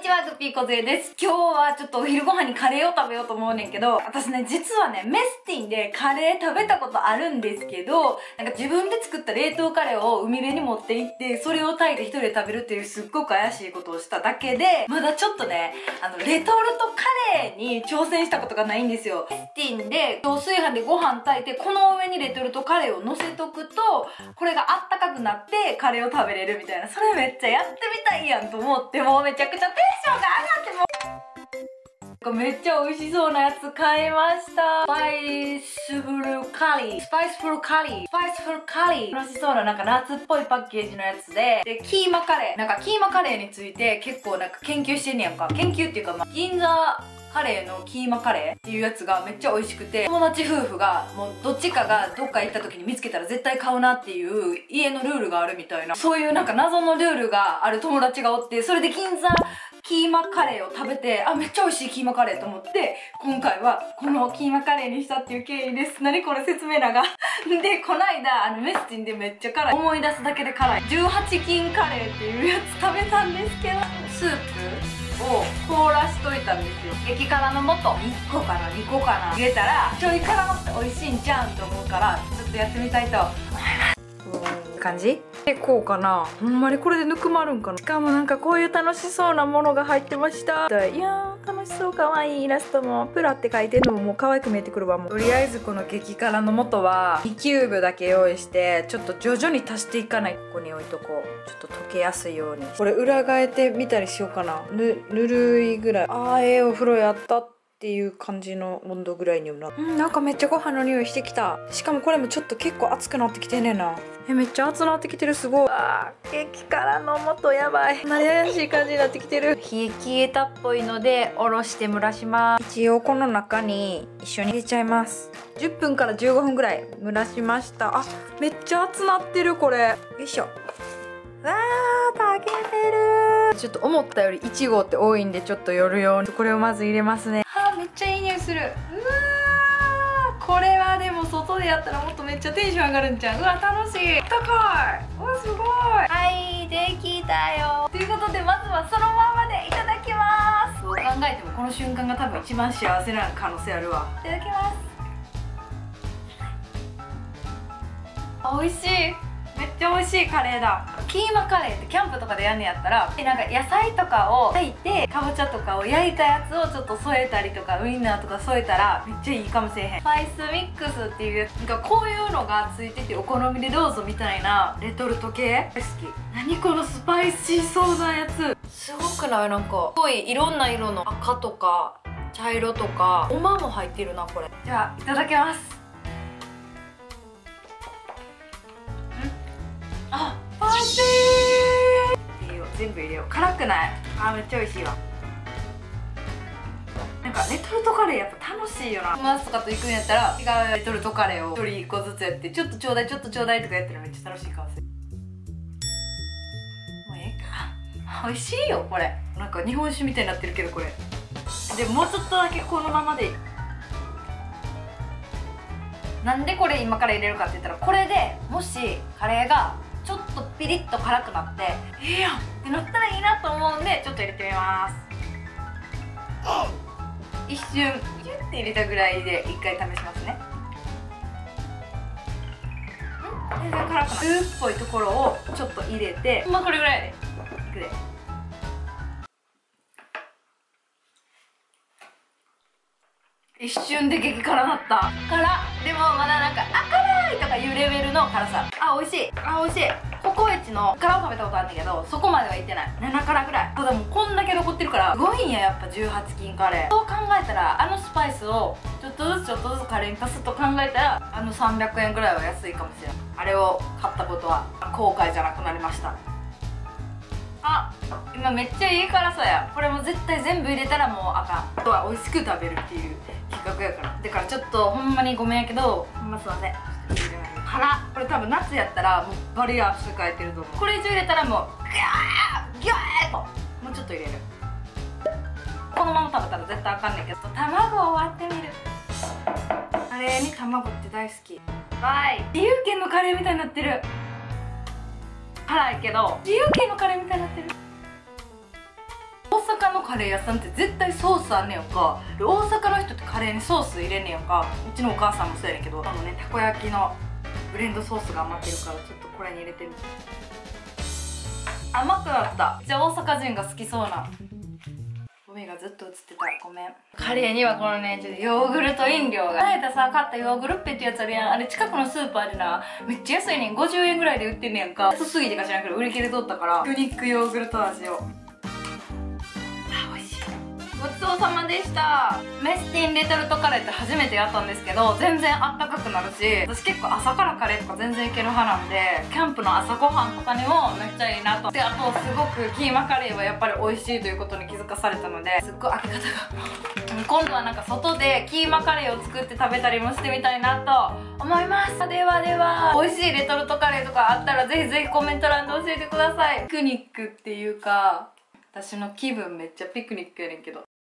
ちは、グッピーこずえです。今日はちょっとお昼ご飯にカレーを食べようと思うねんけど、私ね、実はね、メスティンでカレー食べたことあるんですけど、なんか自分で作った冷凍カレーを海辺に持って行って、それを炊いて一人で食べるっていうすっごく怪しいことをしただけで、まだちょっとね、レトルトカレーに挑戦したことがないんですよ。メスティンで、糖水飯でご飯炊いて、この上にレトルトカレーを乗せとくと、これがあったかくなってカレーを食べれるみたいな、それめっちゃやってみたいやんと思って、もうめちゃくちゃテンションが上がって、もうめっちゃ美味しそうなやつ買いました。スパイスフルカリー。楽しそうななんか夏っぽいパッケージのやつで、キーマカレー。なんかキーマカレーについて結構なんか研究してんねやんか。研究っていうか銀座カレーのキーマカレーっていうやつがめっちゃ美味しくて、友達夫婦がもうどっちかがどっか行った時に見つけたら絶対買うなっていう家のルールがあるみたいな、そういうなんか謎のルールがある友達がおって、それで銀座キーマカレーを食べて、あ、めっちゃ美味しいキーマカレーと思って、今回はこのキーマカレーにしたっていう経緯です。何これ説明長で、こないだメスティンでめっちゃ辛い、思い出すだけで辛い18金カレーっていうやつ食べたんですけど、スープを凍らしといたんですよ。激辛の素1個かな2個かな入れたらちょい辛って美味しいんちゃうんと思うから、ちょっとやってみたいと思います。感じでこうかな。ほんまにこれでぬくまるんかな。しかもなんかこういう楽しそうなものが入ってました。いやー楽しそう、かわいいイラストもプラって書いてるのももう可愛く見えてくるわ。もうとりあえずこの激辛の素は2キューブだけ用意して、ちょっと徐々に足していかない。ここに置いとこう。ちょっと溶けやすいように。これ裏返ってみたりしようかな。ぬるいぐらい。お風呂やったっていう感じの温度ぐらいになって、なんかめっちゃご飯の匂いしてきた。しかもこれもちょっと結構熱くなってきてんねんな。めっちゃ熱なってきてる。すごい。激辛の素やばい。怪しい感じになってきてる。冷え消えたっぽいのでおろして蒸らします。一応この中に一緒に入れちゃいます。10分から15分ぐらい蒸らしました。めっちゃ熱なってる。これよいしょ。炊けてる。ちょっと思ったより1合って多いんで、ちょっと夜用にこれをまず入れますね。めっちゃいい匂いする。うわー、これはでも外でやったらもっとめっちゃテンション上がるんちゃう。うわ楽しい。高い。うわすごい。はい、できたよ。ということでまずはそのままでいただきます。そう考えてもこの瞬間が多分一番幸せな可能性あるわ。いただきます。美味しい。めっちゃ美味しいカレーだ。キーマカレーってキャンプとかでやんねやったら、なんか野菜とかを焼いて、かぼちゃとかを焼いたやつをちょっと添えたりとか、ウインナーとか添えたらめっちゃいいかもしれへん。スパイスミックスっていう、なんかこういうのがついててお好みでどうぞみたいなレトルト系大好き。何このスパイシーそうなやつ。すごくない？なんかすごいいろんな色の赤とか茶色とかごまも入ってるなこれ。じゃあいただきます。スパイシー。全部入れよう。辛くない？めっちゃ美味しいわ。なんかレトルトカレーやっぱ楽しいよな。友達とかと行くんやったら違うレトルトカレーを1人1個ずつやって、ちょっとちょうだいちょっとちょうだいとかやったらめっちゃ楽しいかもしれない。もうええか。美味しいよこれ。なんか日本酒みたいになってるけどこれ。でもうちょっとだけこのままでいい。なんでこれ今から入れるかって言ったら、これでもしカレーがちょっとピリッと辛くなっていいやんってなったらいいなと思うんで、ちょっと入れてみます。一瞬キュッて入れたぐらいで一回試しますね。全然辛くない。スープっぽいところをちょっと入れて、これぐらいでいくで。一瞬で激辛なった。でもまだなんか辛いとかいうレベルの辛さ。美味しい。美味しい。ココイチの辛を食べたことあるんだけど、そこまではいってない。7辛ぐらい。ただもうこんだけ残ってるからすごいんや、やっぱ18金カレー。そう考えたらスパイスをちょっとずつカレーに足すと考えたら300円ぐらいは安いかもしれない。あれを買ったことは後悔じゃなくなりました。今めっちゃいい辛さや。これも絶対全部入れたらもうあかん。あとは美味しく食べるっていう企画やから。だからちょっとほんまにごめんやけど、ほんますいません。辛。これ多分夏やったらもうバリア汗かいてると思う。これ以上入れたらもうギャーッともうちょっと入れる。このまま食べたら絶対あかんねんけど、卵を割ってみる。カレーに卵って大好き。自由軒のカレーみたいになってる。辛いけど自由軒のカレーみたいになってる。大阪のカレー屋さんって絶対ソースあんねやんか。で大阪の人ってカレーにソース入れんねやんか。うちのお母さんもそうやねんけど、たこ焼きのブレンドソースが余ってるから、ちょっとこれに入れてみて。甘くなった。じゃあ大阪人が好きそうなゴミがずっと映ってた。ごめん。カレーにはこのね、ちょっとヨーグルト飲料が。あえたさ、買ったヨーグルッペってやつあるやん。あれ近くのスーパーでな、めっちゃ安いねん。50円ぐらいで売ってんねやんか。安すぎてか知らんけど売り切れとったから、ユニックヨーグルト味を。美味しい。ごちそうさまでした。メスティンレトルトカレーって初めてやったんですけど、全然あったかくなるし、私結構朝からカレーとか全然いける派なんで、キャンプの朝ごはんとかにもめっちゃいいなと。で、あとすごくキーマカレーはやっぱり美味しいということに気づかされたので、すっごい開け方が今度はなんか外でキーマカレーを作って食べたりもしてみたいなと思います。ではでは、美味しいレトルトカレーとかあったらぜひぜひコメント欄で教えてください。ピクニックっていうか、私の気分めっちゃピクニックやねんけど。